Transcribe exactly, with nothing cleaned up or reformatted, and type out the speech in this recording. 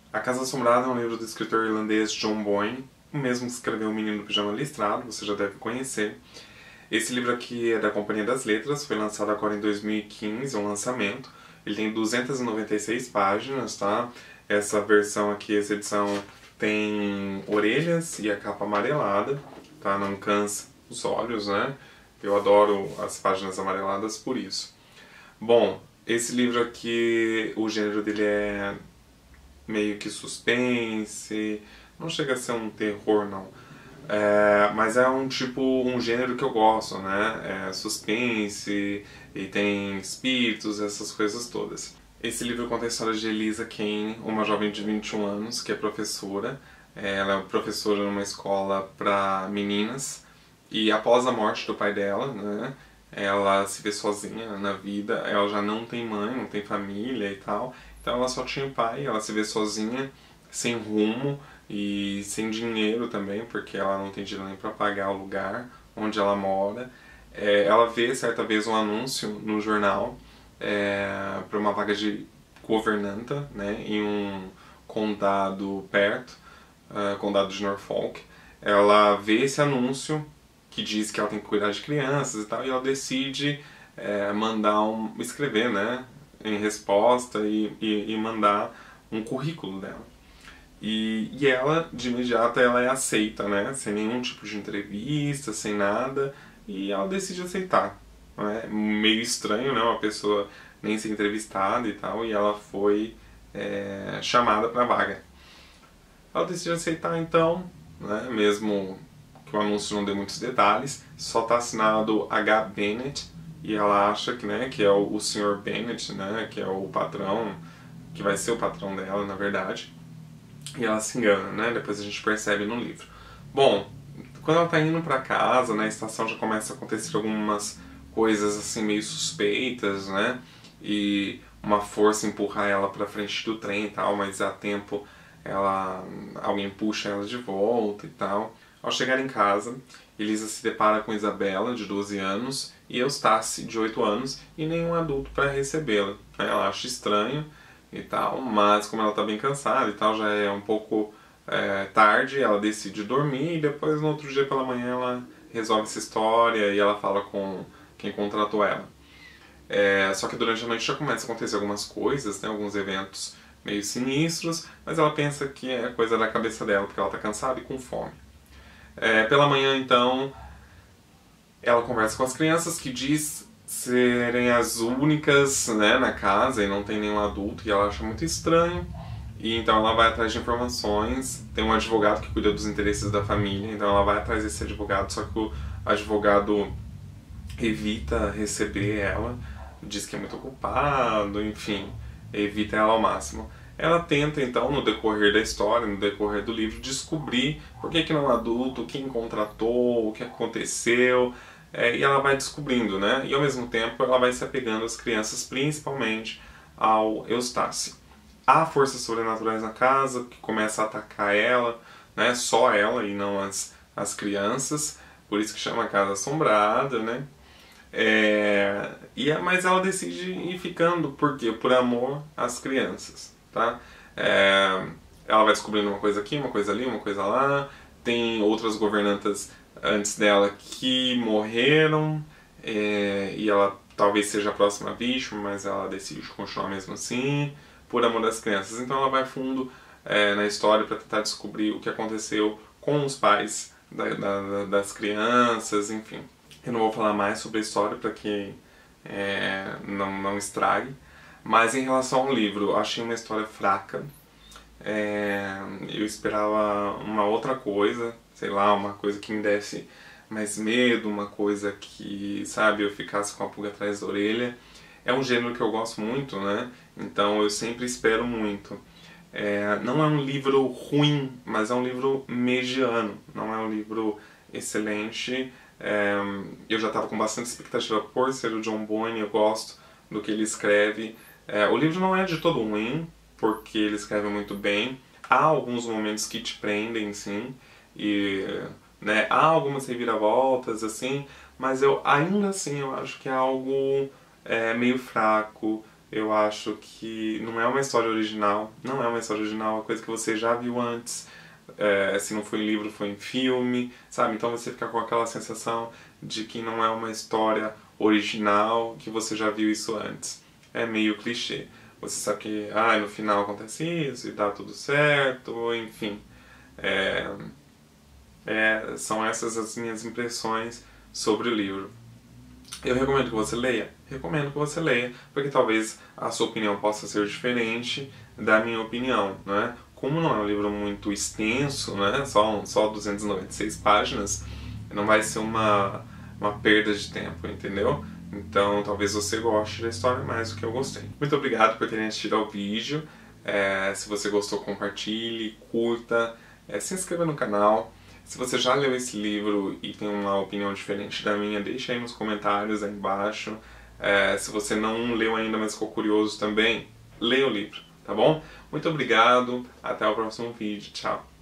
A Casa Assombrada é um livro do escritor irlandês John Boyne, o mesmo que escreveu O Menino do Pijama Listrado, você já deve conhecer. Esse livro aqui é da Companhia das Letras, foi lançado agora em dois mil e quinze, é um lançamento. Ele tem duzentas e noventa e seis páginas, tá? Essa versão aqui, essa edição, tem orelhas e a capa amarelada, tá? Não cansa os olhos, né? Eu adoro as páginas amareladas por isso. Bom, esse livro aqui, o gênero dele é meio que suspense, não chega a ser um terror não, é, mas é um tipo, um gênero que eu gosto, né, é suspense e tem espíritos, essas coisas todas. Esse livro conta a história de Elisa Kane, uma jovem de vinte e um anos que é professora, ela é professora numa escola para meninas e após a morte do pai dela, né, ela se vê sozinha na vida, ela já não tem mãe, não tem família e tal, então ela só tinha o pai, ela se vê sozinha, sem rumo e sem dinheiro também, porque ela não tem dinheiro nem para pagar o lugar onde ela mora. É, ela vê certa vez um anúncio no jornal é, para uma vaga de governanta, né, em um condado perto, uh, condado de Norfolk. Ela vê esse anúncio que diz que ela tem que cuidar de crianças e tal, e ela decide é, mandar um, escrever, né, em resposta e, e, e mandar um currículo dela. E, e ela, de imediato, ela é aceita, né, sem nenhum tipo de entrevista, sem nada, e ela decide aceitar. Né? Meio estranho, né, uma pessoa nem ser entrevistada e tal, e ela foi é, chamada para a vaga. Ela decide aceitar então, né, mesmo que o anúncio não dê muitos detalhes, só está assinado H. Bennett, e ela acha que, né, que é o, o senhor Bennett, né, que é o patrão, que vai ser o patrão dela, na verdade, e ela se engana, né, depois a gente percebe no livro. Bom, quando ela está indo para casa, na estação já começa a acontecer algumas coisas assim meio suspeitas, né, e uma força empurrar ela para frente do trem e tal, mas a tempo ela, alguém puxa ela de volta e tal. Ao chegar em casa, Elisa se depara com Isabela, de doze anos, e Eustace, de oito anos, e nenhum adulto para recebê-la. Ela acha estranho e tal, mas como ela está bem cansada e tal, já é um pouco é, tarde, ela decide dormir e depois no outro dia pela manhã ela resolve essa história e ela fala com quem contratou ela. É, só que durante a noite já começa a acontecer algumas coisas, né, alguns eventos meio sinistros, mas ela pensa que é coisa da cabeça dela, porque ela está cansada e com fome. É, pela manhã, então, ela conversa com as crianças, que diz serem as únicas, né, na casa e não tem nenhum adulto, e ela acha muito estranho. E então ela vai atrás de informações, tem um advogado que cuida dos interesses da família, então ela vai atrás desse advogado, só que o advogado evita receber ela, diz que é muito ocupado, enfim, evita ela ao máximo. Ela tenta então, no decorrer da história, no decorrer do livro, descobrir por que que não é adulto, quem contratou, o que aconteceu, é, e ela vai descobrindo, né? E ao mesmo tempo ela vai se apegando às crianças, principalmente ao Eustace. Há forças sobrenaturais na casa que começam a atacar ela, né? Só ela e não as, as crianças, por isso que chama Casa Assombrada, né? É, e, mas ela decide ir ficando, por quê? Por amor às crianças. Tá? É, ela vai descobrindo uma coisa aqui, uma coisa ali, uma coisa lá. Tem outras governantas antes dela que morreram é, e ela talvez seja a próxima vítima, mas ela decide continuar mesmo assim, por amor das crianças. Então ela vai fundo é, na história para tentar descobrir o que aconteceu com os pais da, da, das crianças, enfim. Eu não vou falar mais sobre a história para que é, não, não estrague. Mas em relação ao livro, eu achei uma história fraca. É, eu esperava uma outra coisa, sei lá, uma coisa que me desse mais medo, uma coisa que, sabe, eu ficasse com a pulga atrás da orelha. É um gênero que eu gosto muito, né? Então eu sempre espero muito. É, não é um livro ruim, mas é um livro mediano, não é um livro excelente. É, eu já estava com bastante expectativa por ser o John Boyne, eu gosto do que ele escreve. É, o livro não é de todo ruim, porque ele escreve muito bem. Há alguns momentos que te prendem, sim, e né, há algumas reviravoltas, assim, mas eu ainda assim eu acho que é algo é, meio fraco, Eu acho que não é uma história original, não é uma história original, é uma coisa que você já viu antes. É, se não foi em livro, foi em filme, sabe? Então você fica com aquela sensação de que não é uma história original, que você já viu isso antes. É meio clichê. Você sabe que ah, no final acontece isso e dá tudo certo, enfim. É, é, são essas as minhas impressões sobre o livro. Eu recomendo que você leia? Recomendo que você leia, porque talvez a sua opinião possa ser diferente da minha opinião, né? Como não é um livro muito extenso, né? Só, só duzentas e noventa e seis páginas, não vai ser uma, uma perda de tempo, entendeu? Então talvez você goste da história mais do que eu gostei. Muito obrigado por terem assistido ao vídeo. É, se você gostou, compartilhe, curta, é, se inscreva no canal. Se você já leu esse livro e tem uma opinião diferente da minha, deixa aí nos comentários aí embaixo. É, se você não leu ainda, mas ficou curioso também, leia o livro, tá bom? Muito obrigado, até o próximo vídeo, tchau!